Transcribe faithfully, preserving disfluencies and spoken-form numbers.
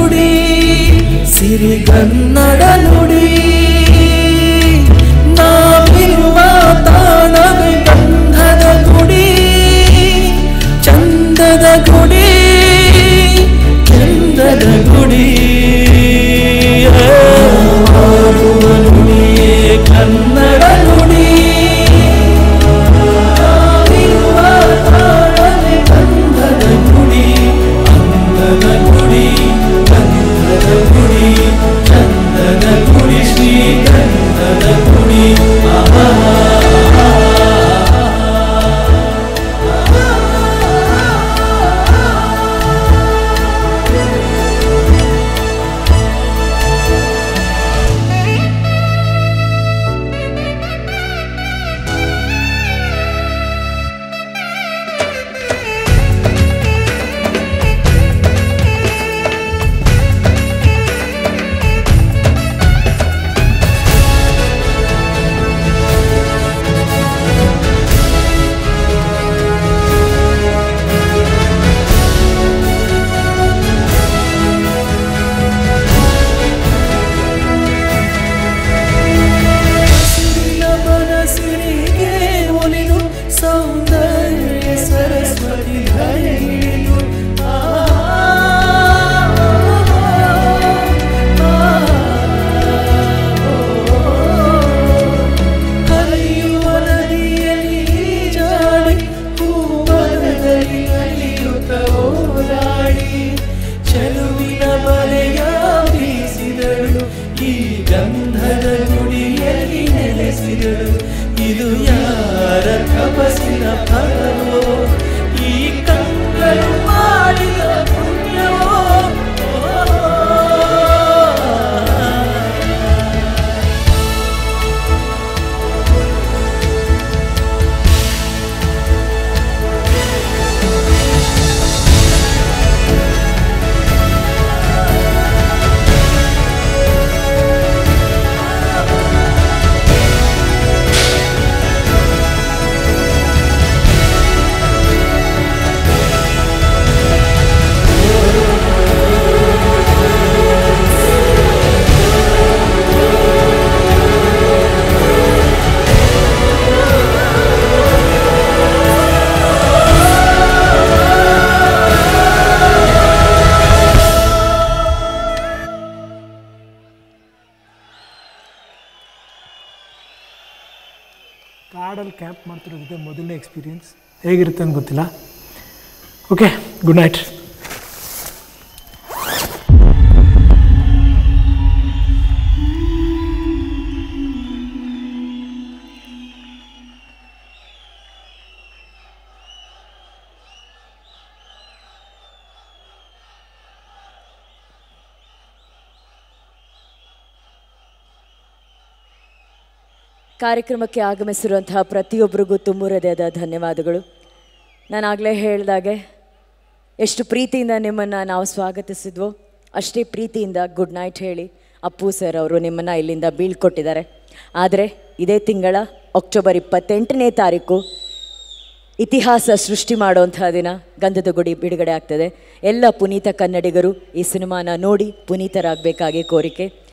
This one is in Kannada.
ನುಡಿ ಸಿರಿಗನ್ನಡ ನುಡಿ ನಾವಿರುವ ತಾಣವೇ ಗಂಧದ ಗುಡಿ ಚಂದದ ಗುಡಿ ಚಂದದ ಗುಡಿ ಆಡುವ ನುಡಿಯೇ ಕನ್ನಡ ನುಡಿ ನಾವಿರುವ ತಾಣವೇ ಗಂಧದ ಗುಡಿ ಅಂದದ ಗುಡಿ ಗಂಧದ ಗುಡಿ ಚಂದದ ಗುಡಿ ಶ್ರೀ ಗಂಧದ ಗುಡಿ ಇದು ಯಾರ ತಪಸ್ಸಿನ ಫಲವೋ ಈ ಕಂಗಳು ಮಾಡಿದ ಪುಣ್ಯವೋ ಕಾಡಲ್ಲಿ ಕ್ಯಾಂಪ್ ಮಾಡ್ತಿರೋದಿದೆ ಮೊದಲನೇ ಎಕ್ಸ್ಪೀರಿಯನ್ಸ್ ಹೇಗಿರುತ್ತೆ ಅಂತ ಗೊತ್ತಿಲ್ಲ. Okay, good night. ಕಾರ್ಯಕ್ರಮಕ್ಕೆ ಆಗಮಿಸಿರುವಂತಹ ಪ್ರತಿಯೊಬ್ಬರಿಗೂ ತುಂಬ ಹೃದಯದ ಧನ್ಯವಾದಗಳು. ನಾನಾಗಲೇ ಹೇಳಿದಾಗೆ ಎಷ್ಟು ಪ್ರೀತಿಯಿಂದ ನಿಮ್ಮನ್ನು ನಾವು ಸ್ವಾಗತಿಸಿದ್ವೋ ಅಷ್ಟೇ ಪ್ರೀತಿಯಿಂದ ಗುಡ್ ನೈಟ್ ಹೇಳಿ ಅಪ್ಪು ಸರ್ ಅವರು ನಿಮ್ಮನ್ನು ಇಲ್ಲಿಂದ ಬೀಳ್ಕೊಟ್ಟಿದ್ದಾರೆ. ಆದರೆ ಇದೇ ತಿಂಗಳ ಅಕ್ಟೋಬರ್ ಇಪ್ಪತ್ತೆಂಟನೇ ತಾರೀಕು ಇತಿಹಾಸ ಸೃಷ್ಟಿ ಮಾಡುವಂತಹ ದಿನ ಗಂಧದ ಗುಡಿ ಬಿಡುಗಡೆ ಆಗ್ತದೆ. ಎಲ್ಲ ಪುನೀತ ಕನ್ನಡಿಗರು ಈ ಸಿನಿಮಾನ ನೋಡಿ ಪುನೀತರಾಗಬೇಕಾಗಿ ಕೋರಿಕೆ.